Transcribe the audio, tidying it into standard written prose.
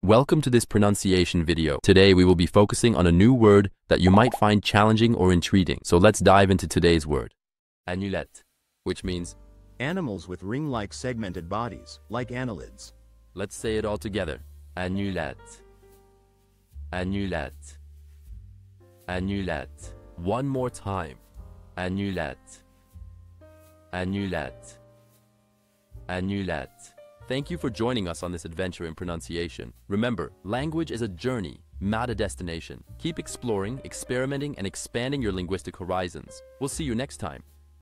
Welcome to this pronunciation video. Today we will be focusing on a new word that you might find challenging or intriguing. So let's dive into today's word. Annulâtes, which means animals with ring-like segmented bodies, like annelids. Let's say it all together. Annulâtes. Annulâtes. Annulâtes. One more time. Annulâtes. Annulâtes. Annulâtes. Thank you for joining us on this adventure in pronunciation. Remember, language is a journey, not a destination. Keep exploring, experimenting, and expanding your linguistic horizons. We'll see you next time.